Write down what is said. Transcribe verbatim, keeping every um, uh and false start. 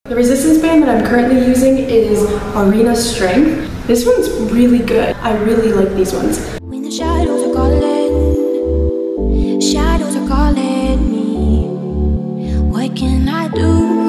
The resistance band that I'm currently using is Arena Strength. This one's really good. I really like these ones. When the shadows are calling, shadows are calling me. What can I do?